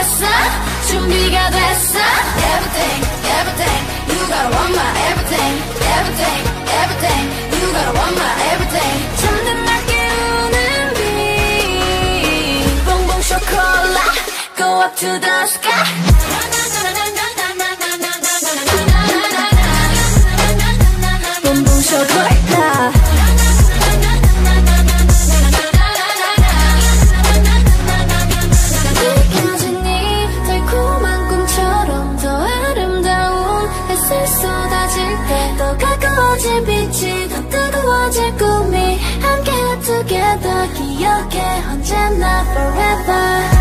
됐어 준비가 됐어 Everything everything You gotta want my everything Everything everything You gotta want my everything 잠든 날 깨우는 빛 Bon Bon Chocolat Go up to the sky Bon Bon Chocolat 더 가까워질 빛이 더 뜨거워질 꿈이 함께 together 기억해 언제나 forever